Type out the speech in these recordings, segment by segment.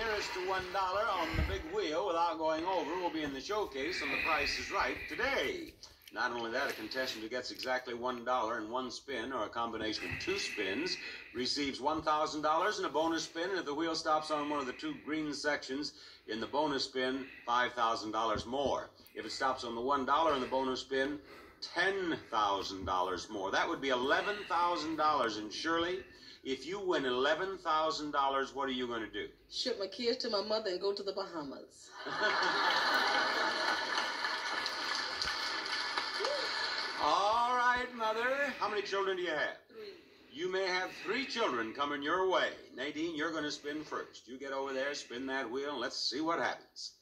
nearest to $1 on the big wheel without going over will be in the showcase on The Price is Right today. Not only that, a contestant who gets exactly $1 in one spin or a combination of two spins receives $1,000 in a bonus spin, and if the wheel stops on one of the two green sections in the bonus spin, $5,000 more. If it stops on the $1 in the bonus spin, $10,000 more. That would be $11,000. And Shirley, if you win $11,000, what are you going to do? Ship my kids to my mother and go to the Bahamas. All right, Mother. How many children do you have? 3. You may have 3 children coming your way. Nadine, you're going to spin first. You get over there, spin that wheel, and let's see what happens.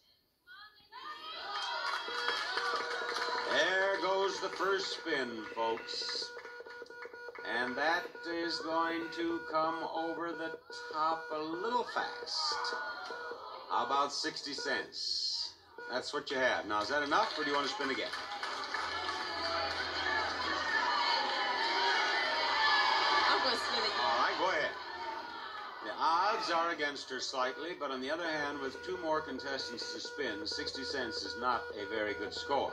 There goes the first spin, folks. And that is going to come over the top a little fast. How about 60 cents? That's what you have. Now, is that enough, or do you want to spin again? I'm going to spin again. All right, go ahead. The odds are against her slightly, but on the other hand, with 2 more contestants to spin, 60 cents is not a very good score.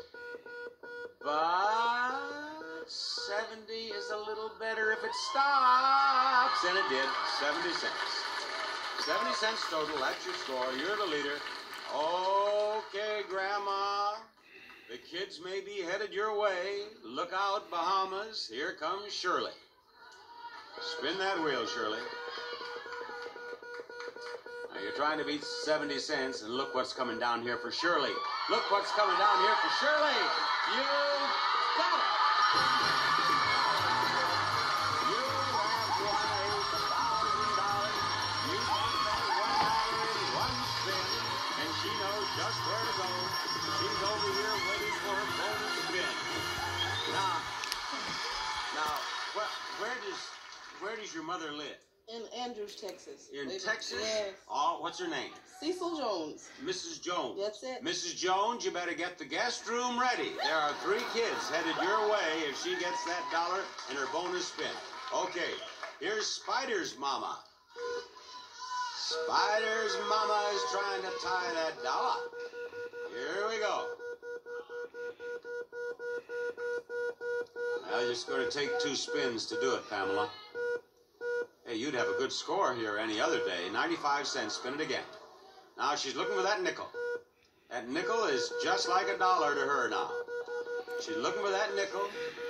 But 70 is a little better if it stops. And it did. 70 cents. 70 cents total. That's your score. You're the leader. Okay, Grandma. The kids may be headed your way. Look out, Bahamas. Here comes Shirley. Spin that wheel, Shirley. Now you're trying to beat 70 cents, and look what's coming down here for Shirley. Look what's coming down here for Shirley. You got it. You have won $1,000. You won that $1 in one spin, and she knows just where to go. She's over here waiting for her bonus spin. Now, where does your mother live? In Andrews, Texas. In Baby. Texas? Yes. Oh, what's her name? Cecil Jones. Mrs. Jones. That's it. Mrs. Jones, you better get the guest room ready. There are 3 kids headed your way if she gets that $1 in her bonus spin. Okay, here's Spider's mama. Spider's mama is trying to tie that $1. Here we go. Now, you're just going to take 2 spins to do it, Pamela. Hey, you'd have a good score here any other day. 95 cents. Spin it again. Now she's looking for that nickel. That nickel is just like $1 to her now. She's looking for that nickel.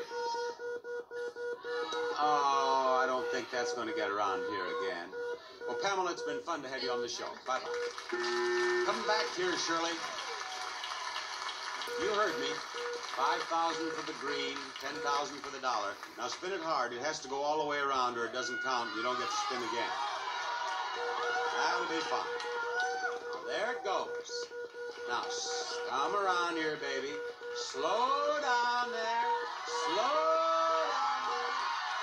Oh, I don't think that's going to get around here again. Well, Pamela, it's been fun to have you on the show. Bye-bye. Come back here, Shirley. You heard me. 5,000 for the green, 10,000 for the $1. Now spin it hard. It has to go all the way around or it doesn't count. You don't get to spin again. That'll be fine. There it goes. Now, come around here, baby. Slow down there. Slow down there.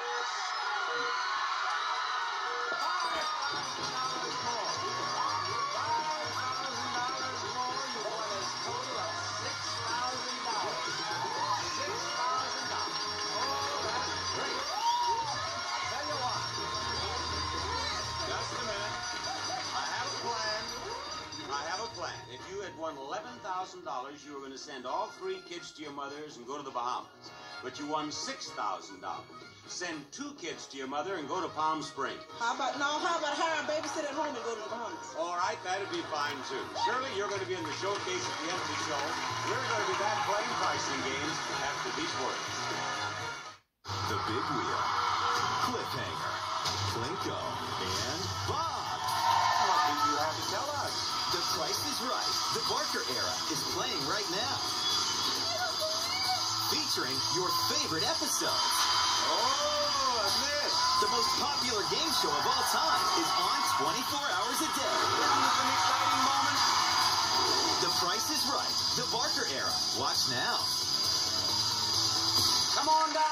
$5,000 more. $5,000 more. You won a total of $6,000. If you had won $11,000, you were going to send all 3 kids to your mother's and go to the Bahamas. But you won $6,000. Send 2 kids to your mother and go to Palm Springs. How about hire a babysitter at home and go to the Bahamas? All right, that'd be fine, too. Shirley, you're going to be in the showcase at the end of the show. We're going to be back playing pricing games after these words. The Big Wheel, Cliffhanger, Plinko, and Bob. What do you have to tell us? The Price is Right. The Barker Era is playing right now. Featuring your favorite episodes. Oh, this. The most popular game show of all time is on 24 hours a day. Isn't this an exciting moment? The Price is Right. The Barker Era. Watch now. Come on down.